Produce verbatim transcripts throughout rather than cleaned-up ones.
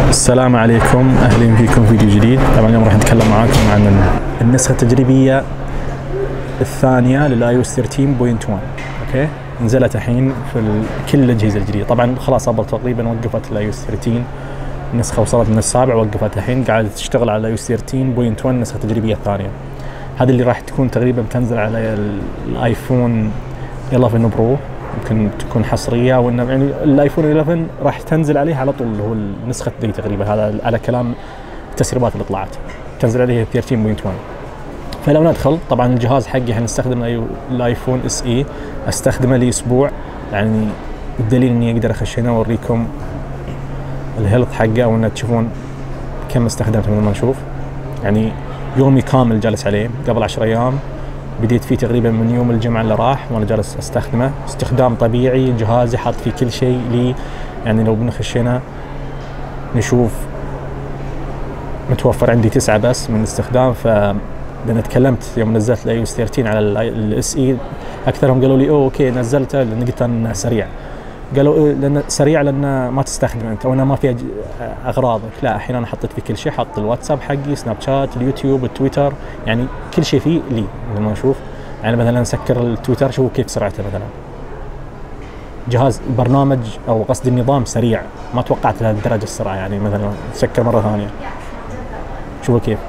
السلام عليكم، اهلا فيكم في فيديو جديد. طبعا اليوم راح نتكلم معاكم عن النسخه التجريبيه الثانيه للاي او اس ثلاثة عشر نقطة واحد. اوكي، نزلت الحين في كل الاجهزه الجديده. طبعا خلاص ابل تقريبا وقفت الاي او اس ثلاثة عشر، النسخه وصلت من السابع وقفت الحين، قاعده تشتغل على الاي او اس ثلاثة عشر نقطة واحد النسخه التجريبيه الثانيه. هذه اللي راح تكون تقريبا بتنزل على الايفون إحدى عشر برو، يمكن تكون حصريه، وانه يعني الايفون إحدى عشر راح تنزل عليه على طول اللي هو النسخه دي تقريبا، هذا على كلام التسريبات اللي طلعت تنزل عليه ثلاثة عشر نقطة واحد. فلو ندخل طبعا الجهاز حقي حنستخدم الايفون اس اي، استخدمه لي اسبوع، يعني الدليل اني اقدر اخش هنا واوريكم الهيلث حقه، وان تشوفون كم استخدمته مثل ما نشوف. يعني يومي كامل جالس عليه، قبل عشر ايام بديت فيه تقريبا من يوم الجمعه اللي راح وانا جالس استخدمه استخدام طبيعي. جهازي حاط فيه كل شيء لي، يعني لو بنخش هنا نشوف متوفر عندي تسعه بس من الاستخدام. ف لان تكلمت يوم نزلت الاي او اس ثلاثة عشر على الاس اي، اكثرهم قالوا لي اوه اوكي نزلته، لان قلت انه سريع. قالوا لان سريع لان ما تستخدم انت، وانا ما في اغراضك. لا، الحين انا حطيت فيه كل شيء، حط الواتساب حقي، سناب شات، اليوتيوب، التويتر، يعني كل شيء فيه لي. لما نشوف يعني مثلا نسكر التويتر، شوفوا كيف سرعته. مثلا جهاز برنامج او قصدي النظام سريع، ما توقعت لهذه الدرجه السرعه. يعني مثلا سكر مره ثانيه، شوفوا كيف.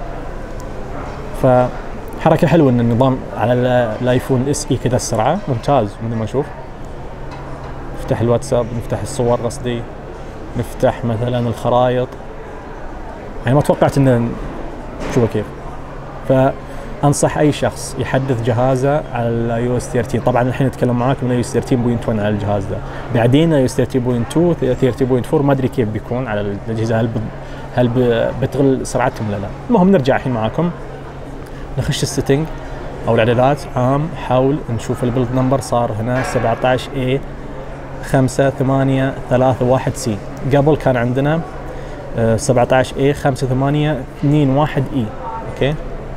فحركه حلوه ان النظام على الايفون اس اي كذا السرعه ممتاز. مثل ما نشوف نفتح الواتساب، نفتح الصور قصدي، نفتح مثلا الخرائط، يعني ما توقعت انه شوفوا كيف. فانصح اي شخص يحدث جهازه على الاي او اس ثلاثة عشر. طبعا الحين نتكلم معاكم من اي او اس ثلاثة عشر نقطة واحد على الجهاز ده، بعدين اي او اس ثلاثة عشر نقطة اثنين ثلاثة نقطة أربعة ما ادري كيف بيكون على الاجهزه، هل هل بتغل سرعتهم ولا لا. المهم نرجع الحين معاكم، نخش السيتنج او الاعدادات عام، حاول نشوف البيلد نمبر صار هنا سبعة عشر اي خمسة ثمانية ثلاثة واحد سي. قبل كان عندنا سبعة عشر اي خمسة ثمانية اثنين واحد اي. اوكي،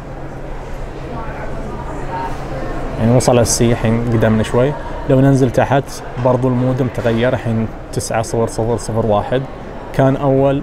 يعني وصل السي الحين قدامنا شوي. لو ننزل تحت برضو المودم تغير، الحين تسعة صفر صفر صفر واحد، كان اول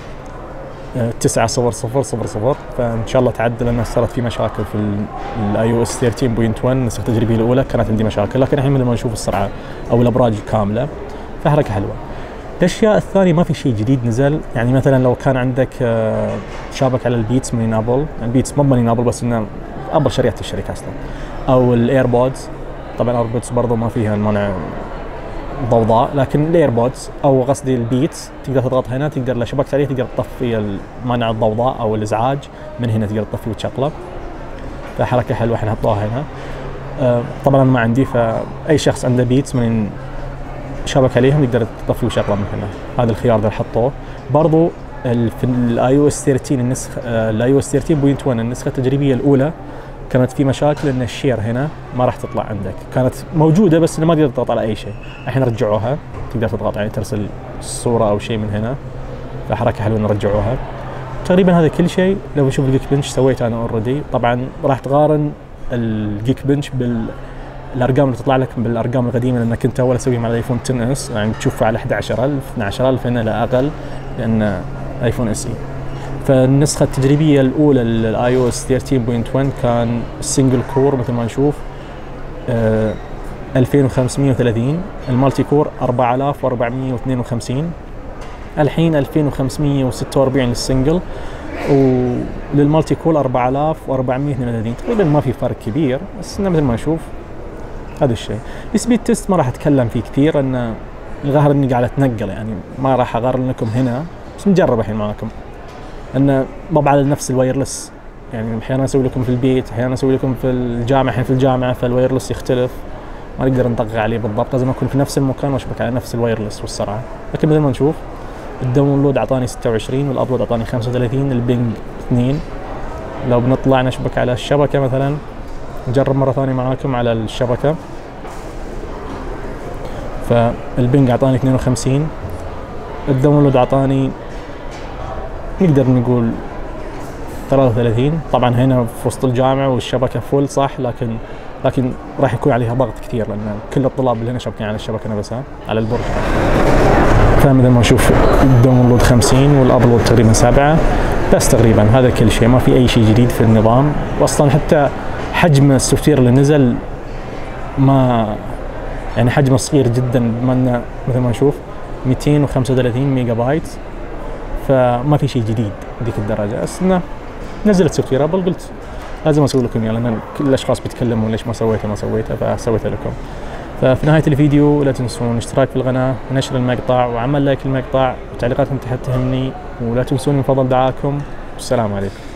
تسعة صفر صفر صفر صفر. فان شاء الله تعدل، لان صارت في مشاكل في الاي او اس ثلاثة عشر نقطة واحد النسخه التجريبيه الاولى كانت عندي مشاكل، لكن الحين لما نشوف السرعه او الابراج كامله فحركه حلوه. الاشياء الثانيه ما في شيء جديد نزل، يعني مثلا لو كان عندك شابك على البيتس من ابل، البيتس مو من ابل بس انه ابل شريعه الشركه اصلا، او الايربودز. طبعا الايربودز برضو ما فيها المانع ضوضاء، لكن الايربودز او قصدي البيتس تقدر تضغط هنا، تقدر لو شبكت عليه تقدر تطفي مانع الضوضاء او الازعاج من هنا، تقدر تطفي وتشغله. فحركه حلوه احنا حطوها هنا. أه طبعا ما عندي، فاي شخص عنده بيتس من شبك عليهم يقدر تطفي وشغله من هنا. هذا الخيار ده حطوه. برضو في الاي او اس ثلاثة عشر النسخه الاي او اس ثلاثة عشر نقطة واحد النسخه التجريبيه الاولى كانت في مشاكل ان الشير هنا ما راح تطلع عندك، كانت موجوده بس انه ما تقدر تضغط على اي شيء. الحين رجعوها، تقدر تضغط يعني ترسل صوره او شيء من هنا. فحركه حلوه ان رجعوها. تقريبا هذا كل شيء. لو نشوف الجيك بنش سويت انا اوريدي. طبعا راح تقارن الجيك بنش بالارقام اللي تطلع لك بالارقام القديمه، لان كنت اول اسويها مع الايفون عشرة اس، يعني تشوفه على أحد عشر ألف اثنا عشر ألف، هنا لا اقل لان ايفون اس اي. فالنسخة التجريبية الأولى للاي او اس ثلاثة عشر نقطة واحد كان سنجل كور مثل ما نشوف آه ألفين وخمسمية وثلاثين، المالتي كور أربعة آلاف وأربعمية واثنين وخمسين، الحين ألفين وخمسمية وستة وأربعين للسنجل، وللمالتي كور أربعة آلاف وأربعمية واثنين وثلاثين. تقريبا ما في فرق كبير، بس مثل ما نشوف هذا الشيء. السبيد تيست ما راح اتكلم فيه كثير، ان الظاهر اني قاعد اتنقل، يعني ما راح اقارن لكم هنا، بس نجرب الحين معاكم. انه ما على نفس الوايرلس، يعني احيانا اسوي لكم في البيت، احيانا اسوي لكم في الجامعه، الحين في الجامعه فالوايرلس يختلف، ما نقدر نطقق عليه بالضبط، لازم اكون في نفس المكان واشبك على نفس الوايرلس والسرعه. لكن مثل ما نشوف الداونلود اعطاني ستة وعشرين والابلود اعطاني خمسة وثلاثين، البينج اثنين. لو بنطلع نشبك على الشبكه مثلا، نجرب مره ثانيه معاكم على الشبكه، فالبينج اعطاني اثنين وخمسين، الداونلود اعطاني نقدر نقول ثلاثة وثلاثين. طبعا هنا في وسط الجامعه والشبكه فول صح، لكن لكن راح يكون عليها ضغط كثير، لان كل الطلاب اللي هنا شابكين على الشبكه نفسها على البرج. فمثل ما نشوف الداونلود خمسين والابلود تقريبا سبعة بس. تقريبا هذا كل شيء، ما في اي شيء جديد في النظام. واصلا حتى حجم السوفت وير اللي نزل ما يعني حجمه صغير جدا، بما انه مثل ما نشوف مئتين وخمسة وثلاثين ميجا بايت، فما في شيء جديد ذيك الدرجه. بس انه نزلت سوفت وير ابل، قلت لازم اسوي لكم اياه، لان كل الاشخاص بيتكلمون ليش ما سويته ما سويته، فسويته لكم. ففي نهايه الفيديو لا تنسون الاشتراك في القناه ونشر المقطع وعمل لايك للمقطع وتعليقاتكم تحت تهمني، ولا تنسون من فضل دعاءكم. والسلام عليكم.